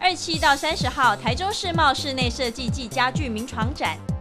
27到30号台中世贸室内设计暨家具名床展。